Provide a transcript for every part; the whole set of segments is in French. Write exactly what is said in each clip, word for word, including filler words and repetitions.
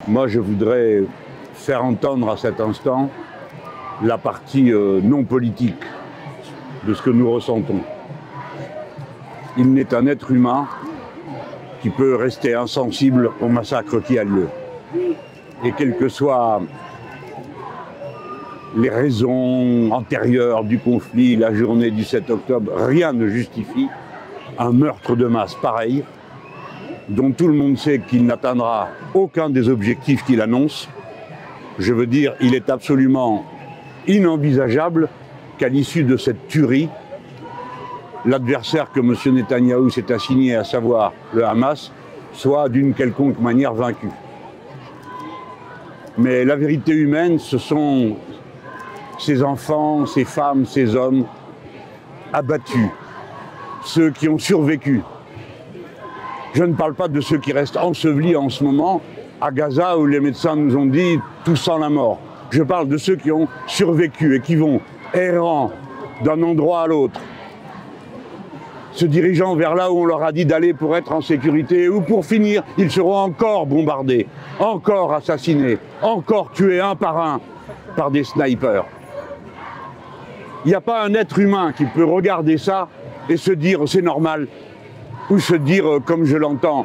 Moi, je voudrais faire entendre à cet instant la partie euh, non politique de ce que nous ressentons. Il n'est un être humain qui peut rester insensible au massacre qui a lieu. Et quelles que soient les raisons antérieures du conflit, la journée du sept octobre, rien ne justifie un meurtre de masse pareil, dont tout le monde sait qu'il n'atteindra aucun des objectifs qu'il annonce. Je veux dire, il est absolument inenvisageable qu'à l'issue de cette tuerie, l'adversaire que M. Netanyahou s'est assigné, à savoir le Hamas, soit d'une quelconque manière vaincu. Mais la vérité humaine, ce sont ces enfants, ces femmes, ces hommes abattus, ceux qui ont survécu. Je ne parle pas de ceux qui restent ensevelis en ce moment à Gaza, où les médecins nous ont dit tout sent la mort. Je parle de ceux qui ont survécu et qui vont errant d'un endroit à l'autre, se dirigeant vers là où on leur a dit d'aller pour être en sécurité, ou pour finir, ils seront encore bombardés, encore assassinés, encore tués un par un par des snipers. Il n'y a pas un être humain qui peut regarder ça et se dire c'est normal, ou se dire, comme je l'entends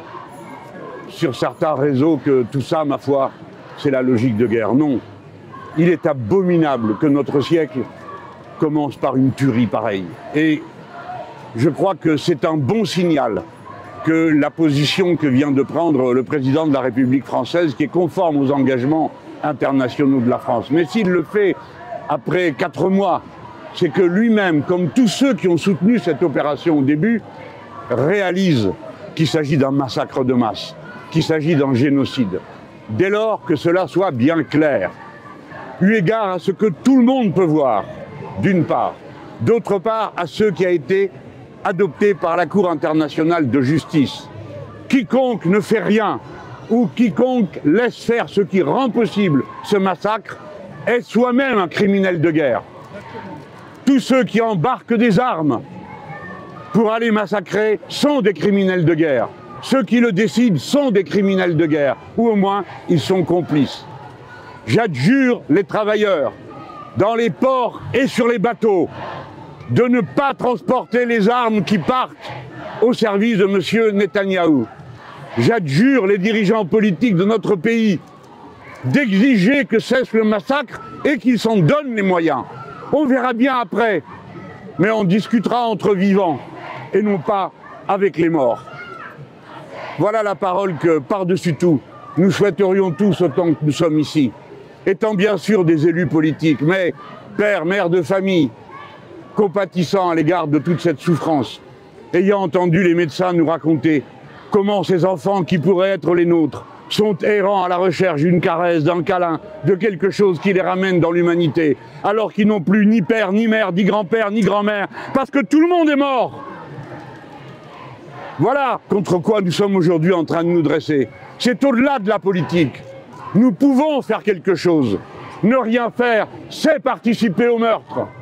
sur certains réseaux, que tout ça, ma foi, c'est la logique de guerre. Non, il est abominable que notre siècle commence par une tuerie pareille. Et je crois que c'est un bon signal que la position que vient de prendre le président de la République française, qui est conforme aux engagements internationaux de la France. Mais s'il le fait après quatre mois, c'est que lui-même, comme tous ceux qui ont soutenu cette opération au début, réalise qu'il s'agit d'un massacre de masse, qu'il s'agit d'un génocide. Dès lors que cela soit bien clair, eu égard à ce que tout le monde peut voir, d'une part, d'autre part à ce qui a été adopté par la Cour internationale de justice. Quiconque ne fait rien ou quiconque laisse faire ce qui rend possible ce massacre est soi-même un criminel de guerre. Tous ceux qui embarquent des armes pour aller massacrer sont des criminels de guerre. Ceux qui le décident sont des criminels de guerre, ou au moins ils sont complices. J'adjure les travailleurs dans les ports et sur les bateaux de ne pas transporter les armes qui partent au service de M. Netanyahou. J'adjure les dirigeants politiques de notre pays d'exiger que cesse le massacre et qu'ils s'en donnent les moyens. On verra bien après, mais on discutera entre vivants et non pas avec les morts. Voilà la parole que, par-dessus tout, nous souhaiterions tous autant que nous sommes ici, étant bien sûr des élus politiques, mais pères, mères de famille, compatissant à l'égard de toute cette souffrance, ayant entendu les médecins nous raconter comment ces enfants qui pourraient être les nôtres sont errants à la recherche d'une caresse, d'un câlin, de quelque chose qui les ramène dans l'humanité, alors qu'ils n'ont plus ni père, ni mère, ni grand-père, ni grand-mère, parce que tout le monde est mort. Voilà contre quoi nous sommes aujourd'hui en train de nous dresser. C'est au-delà de la politique. Nous pouvons faire quelque chose. Ne rien faire, c'est participer au meurtre.